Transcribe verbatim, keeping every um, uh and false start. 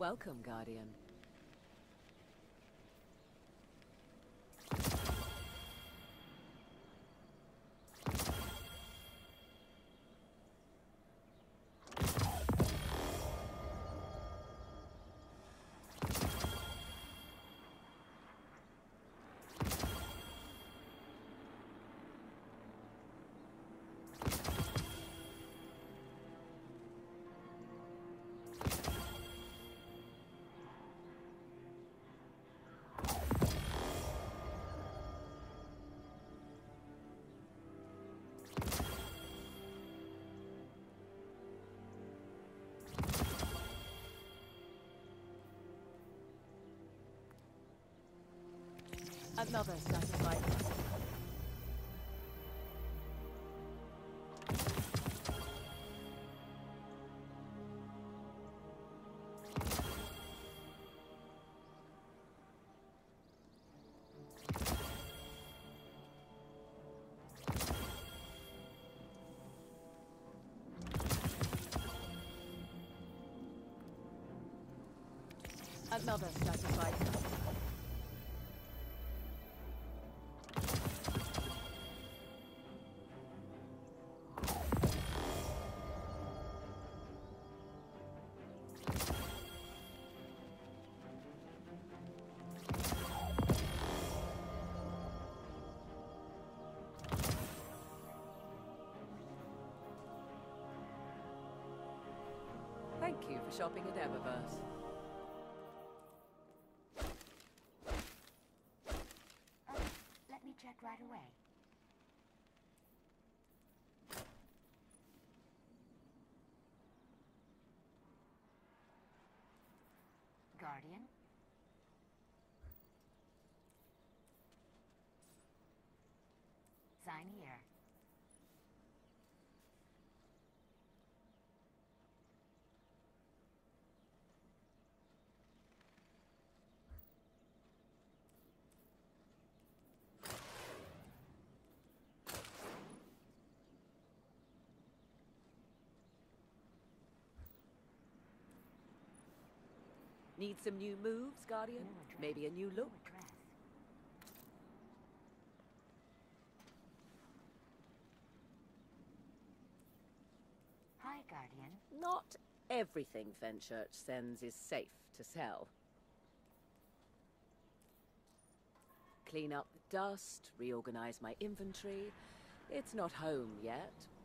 Welcome, Guardian. Another satisfied customer. Another satisfied customer. Thank you for shopping at Eververse. Oh, let me check right away. Guardian? Sign here. Need some new moves, Guardian? New address. Maybe a new look? New address. Hi, Guardian. Not everything Fenchurch sends is safe to sell. Clean up the dust, reorganize my inventory. It's not home yet,